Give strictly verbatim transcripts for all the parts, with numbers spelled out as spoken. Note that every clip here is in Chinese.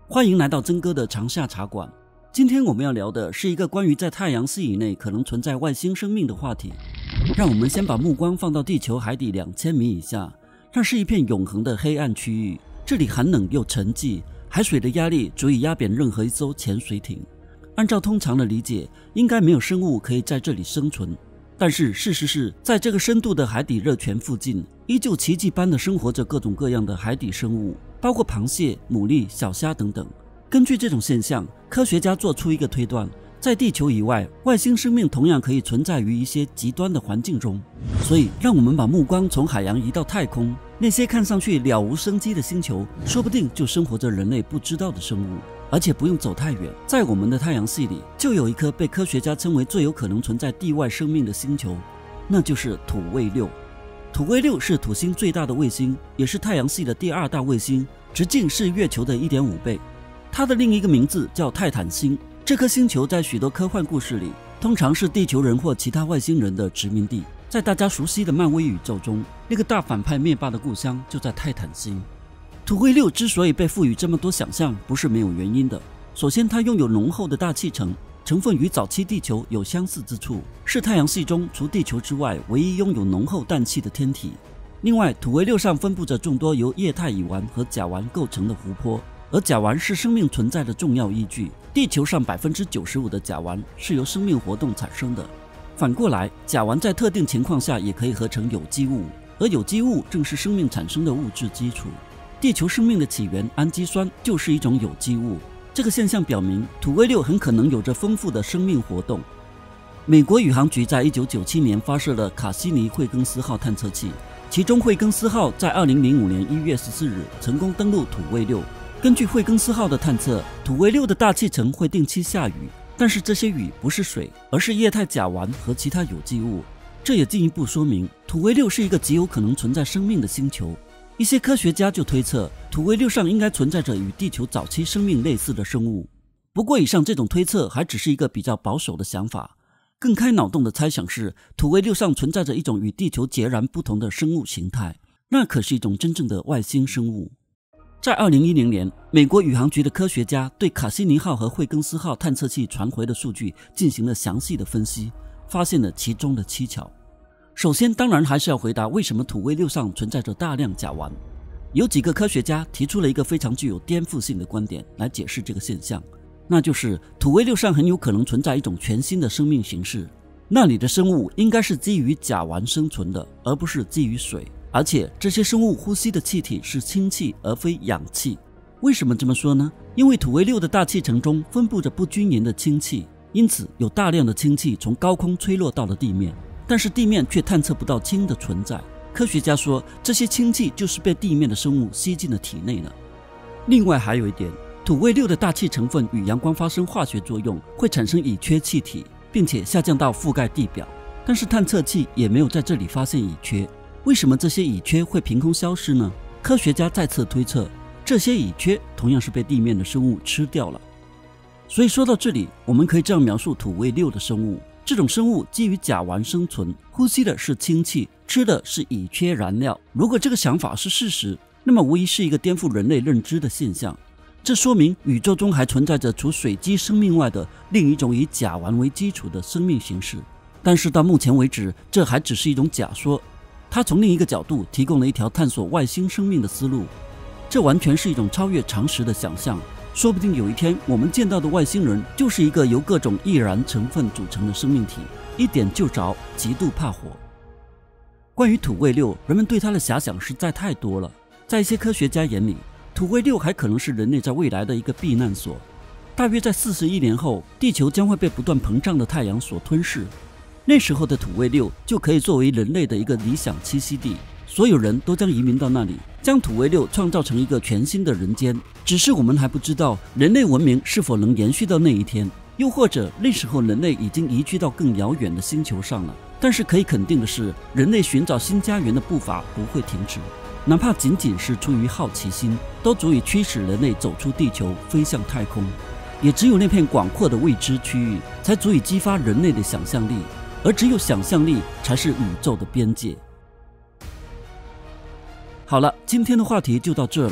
欢迎来到曾哥的长夏茶馆。今天我们要聊的是一个关于在太阳系以内可能存在外星生命的话题。让我们先把目光放到地球海底两千米以下，那是一片永恒的黑暗区域，这里寒冷又沉寂，海水的压力足以压扁任何一艘潜水艇。按照通常的理解，应该没有生物可以在这里生存。但是事实是，在这个深度的海底热泉附近，依旧奇迹般的生活着各种各样的海底生物，包括螃蟹、牡蛎、小虾等等。根据这种现象，科学家做出一个推断，在地球以外，外星生命同样可以存在于一些极端的环境中。所以让我们把目光从海洋移到太空，那些看上去了无生机的星球，说不定就生活着人类不知道的生物。而且不用走太远，在我们的太阳系里就有一颗被科学家称为最有可能存在地外生命的星球，那就是土卫六。土卫六是土星最大的卫星，也是太阳系的第二大卫星，直径是月球的 一点五倍。它的另一个名字叫泰坦星。这颗星球在许多科幻故事里通常是地球人或其他外星人的殖民地。在大家熟悉的漫威宇宙中，那个大反派灭霸的故乡就在泰坦星。土卫六之所以被赋予这么多想象，不是没有原因的。首先，它拥有浓厚的大气层，成分与早期地球有相似之处，是太阳系中除地球之外唯一拥有浓厚氮气的天体。另外，土卫六上分布着众多由液态乙烷和甲烷构成的湖泊，而甲烷是生命存在的重要依据。地球上 百分之九十五 的甲烷是由生命活动产生的。反过来，甲烷在特定情况下也可以合成有机物，而有机物正是生命产生的物质基础。地球生命的起源氨基酸就是一种有机物，这个现象表明土卫六很可能有着丰富的生命活动。美国宇航局在一九九七年发射了卡西尼惠更斯号探测器，其中惠更斯号在二零零五年一月十四日成功登陆土卫六。根据惠更斯号的探测，土卫六的大气层会定期下雨，但是这些雨不是水，而是液态甲烷和其他有机物。这也进一步说明土卫六是一个极有可能存在生命的星球。一些科学家就推测，土卫六上应该存在着与地球早期生命类似的生物。不过以上这种推测还只是一个比较保守的想法，更开脑洞的猜想是，土卫六上存在着一种与地球截然不同的生物形态，那可是一种真正的外星生物。在二零一零年，美国宇航局的科学家对卡西尼号和惠更斯号探测器传回的数据进行了详细的分析，发现了其中的蹊跷。首先，当然还是要回答为什么土卫六上存在着大量甲烷。有几个科学家提出了一个非常具有颠覆性的观点来解释这个现象，那就是土卫六上很有可能存在一种全新的生命形式，那里的生物应该是基于甲烷生存的，而不是基于水，而且这些生物呼吸的气体是氢气而非氧气。为什么这么说呢？因为土卫六的大气层中分布着不均匀的氢气，因此有大量的氢气从高空吹落到了地面，但是地面却探测不到氢的存在。科学家说，这些氢气就是被地面的生物吸进了体内了。另外还有一点，土卫六的大气成分与阳光发生化学作用，会产生乙炔气体，并且下降到覆盖地表。但是探测器也没有在这里发现乙炔。为什么这些乙炔会凭空消失呢？科学家再次推测，这些乙炔同样是被地面的生物吃掉了。所以说到这里，我们可以这样描述土卫六的生物。这种生物基于甲烷生存，呼吸的是氢气，吃的是乙炔燃料。如果这个想法是事实，那么无疑是一个颠覆人类认知的现象。这说明宇宙中还存在着除水基生命外的另一种以甲烷为基础的生命形式。但是到目前为止，这还只是一种假说。它从另一个角度提供了一条探索外星生命的思路，这完全是一种超越常识的想象。说不定有一天，我们见到的外星人就是一个由各种易燃成分组成的生命体，一点就着，极度怕火。关于土卫六，人们对它的遐想实在太多了。在一些科学家眼里，土卫六还可能是人类在未来的一个避难所。大约在四十亿年后，地球将会被不断膨胀的太阳所吞噬，那时候的土卫六就可以作为人类的一个理想栖息地，所有人都将移民到那里，将土卫六创造成一个全新的人间。只是我们还不知道人类文明是否能延续到那一天，又或者那时候人类已经移居到更遥远的星球上了。但是可以肯定的是，人类寻找新家园的步伐不会停止，哪怕仅仅是出于好奇心，都足以驱使人类走出地球，飞向太空。也只有那片广阔的未知区域，才足以激发人类的想象力，而只有想象力才是宇宙的边界。好了，今天的话题就到这了。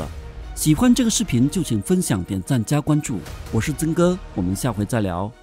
喜欢这个视频就请分享、点赞、加关注。我是曾哥，我们下回再聊。